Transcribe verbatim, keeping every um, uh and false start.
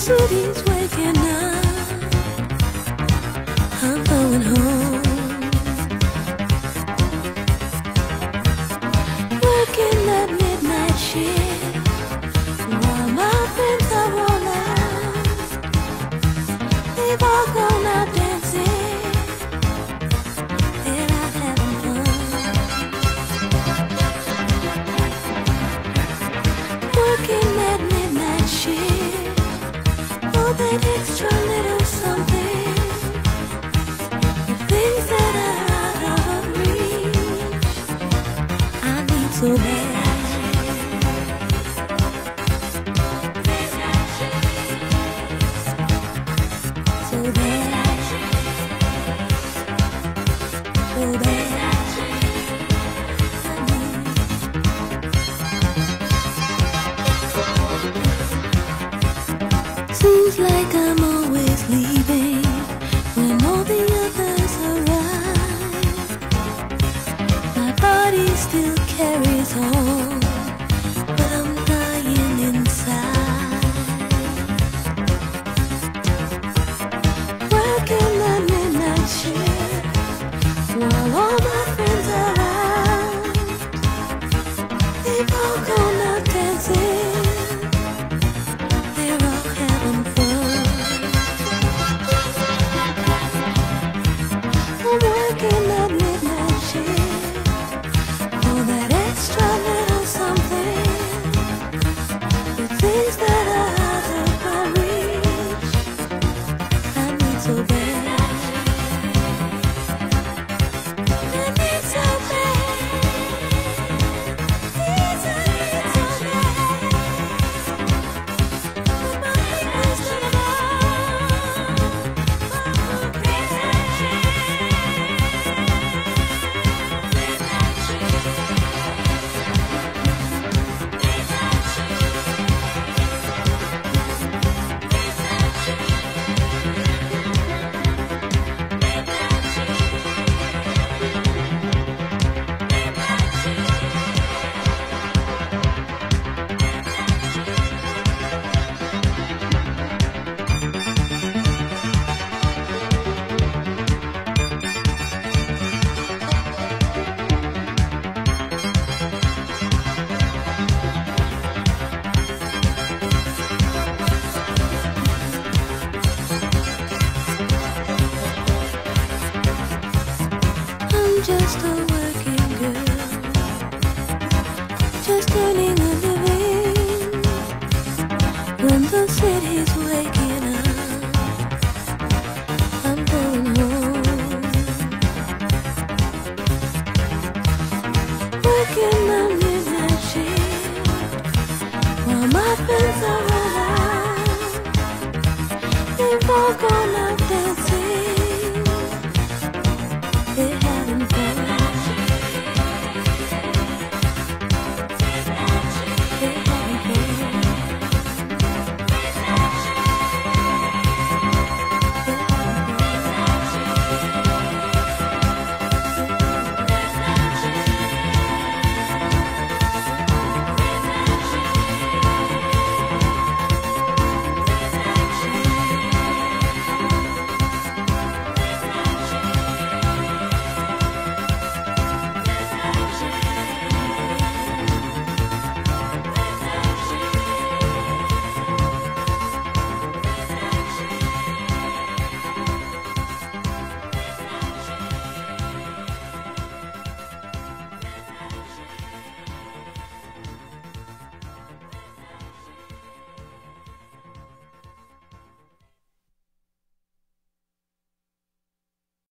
city's waking up. I'm going home. Working that midnight shift while my friends are all out. They've all gone out dancing. They're out having fun. Working that midnight shift. Oh, that extra little something. The things that are out of reach, I need so bad. So bad. So bad. Seems like I'm always leaving when all the others arrive. My body still carries on, but I'm dying inside. Working the midnight shift while all my friends are out. They've all gone out dancing. They're all having fun. I'm working that midnight shift. Oh, that extra little something. The things that are out of my reach, I need so bad. I need so bad. Need so, need so bad. But my fingers don't know. I'm just a working girl, just earning a living. When the city's waking up, I'm going home. Working the midnight shift while my friends are all out. They've all gone out